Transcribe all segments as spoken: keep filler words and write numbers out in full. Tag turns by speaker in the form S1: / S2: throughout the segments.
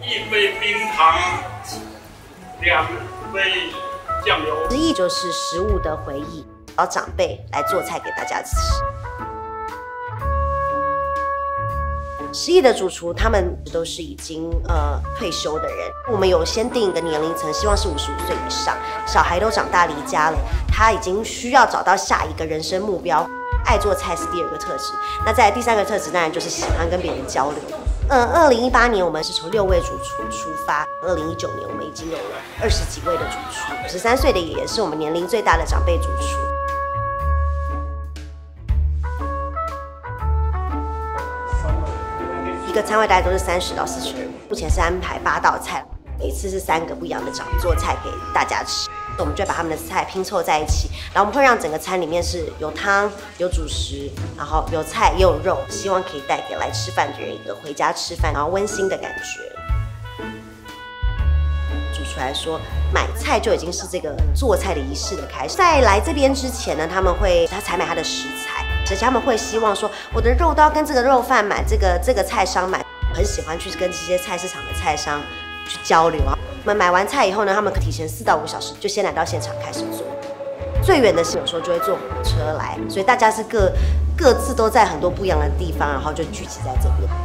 S1: 一杯冰糖，两杯酱油。
S2: 食艺就是食物的回忆，找长辈来做菜给大家吃。食艺的主厨，他们都是已经呃退休的人。我们有先定一个年龄层，希望是五十五岁以上，小孩都长大离家了，他已经需要找到下一个人生目标。爱做菜是第二个特质，那在第三个特质当然就是喜欢跟别人交流。嗯，二零一八年我们是从六位主厨出发，二零一九年我们已经有了二十几位的主厨，十三岁的爷爷是我们年龄最大的长辈主厨。一个餐位大概都是三十到四十人，目前是安排八道菜，每次是三个不一样的长辈做菜给大家吃。我们就把他们的菜拼凑在一起，然后我们会让整个餐里面是有汤、有主食，然后有菜也有肉，希望可以带给来吃饭的人一个回家吃饭然后温馨的感觉。主厨来说，买菜就已经是这个做菜的仪式的开始。在来这边之前呢，他们会他采买他的食材，而且他们会希望说，我的肉都要跟这个肉贩买，这个这个菜商买，很喜欢去跟这些菜市场的菜商去交流啊。我们买完菜以后呢，他们提前四到五小时就先来到现场开始做。最远的是有时候就会坐火车来，所以大家是各各自都在很多不一样的地方，然后就聚集在这边。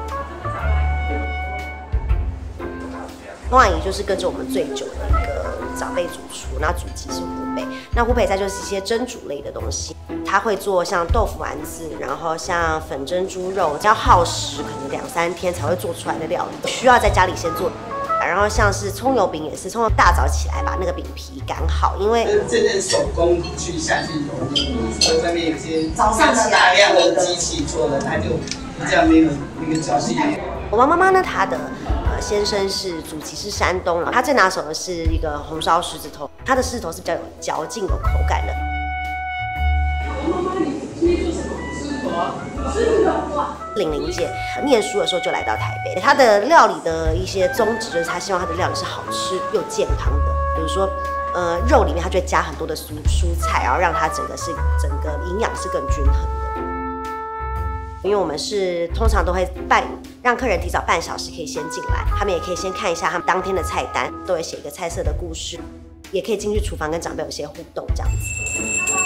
S2: 翁阿姨就是跟着我们最久的一个长辈主厨，那主级是湖北，那湖北菜就是一些蒸煮类的东西，他会做像豆腐丸子，然后像粉蒸猪肉，要耗时可能两三天才会做出来的料理，需要在家里先做。然后像是葱油饼也是，葱油大早起来把那个饼皮擀好，因为
S3: 真正手工去下去揉捏，所以外面有些早上大量的机器做的，它就比较没有那个嚼劲。
S2: 我妈妈呢，她的呃先生是祖籍是山东了，他最拿手的是一个红烧狮子头，他的狮子头是比较有嚼劲、有口感的。
S4: 妈妈，你今天做什么？狮子头啊？狮子头哇！
S2: 零零届念书的时候就来到台北，他的料理的一些宗旨就是他希望他的料理是好吃又健康的，比如说，呃，肉里面他就会加很多的蔬蔬菜，然后让它整个是整个营养是更均衡的。因为我们是通常都会半让客人提早半小时可以先进来，他们也可以先看一下他们当天的菜单，都会写一个菜色的故事，也可以进去厨房跟长辈有些互动这样子。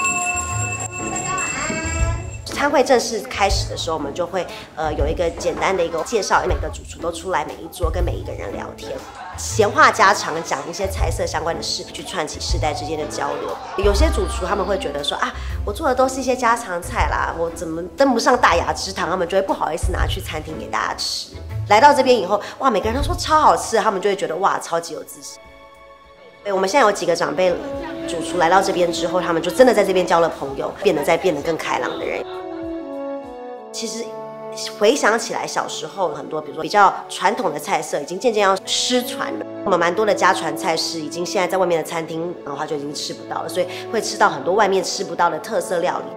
S2: 餐会正式开始的时候，我们就会呃有一个简单的一个介绍，每个主厨都出来每一桌跟每一个人聊天，闲话家常，讲一些菜色相关的事，去串起世代之间的交流。有些主厨他们会觉得说啊，我做的都是一些家常菜啦，我怎么登不上大雅之堂？他们就会不好意思拿去餐厅给大家吃。来到这边以后，哇，每个人都说超好吃，他们就会觉得哇，超级有自信。对，我们现在有几个长辈主厨来到这边之后，他们就真的在这边交了朋友，变得在变得更开朗的人。其实回想起来，小时候很多，比如说比较传统的菜色，已经渐渐要失传了。我们蛮多的家传菜式，已经现在在外面的餐厅，然后它就已经吃不到了，所以会吃到很多外面吃不到的特色料理。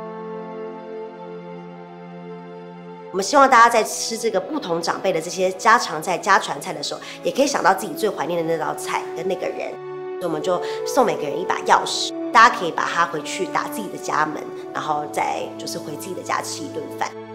S2: 我们希望大家在吃这个不同长辈的这些家常菜、家传菜的时候，也可以想到自己最怀念的那道菜跟那个人。所以我们就送每个人一把钥匙，大家可以把它回去打自己的家门，然后再就是回自己的家吃一顿饭。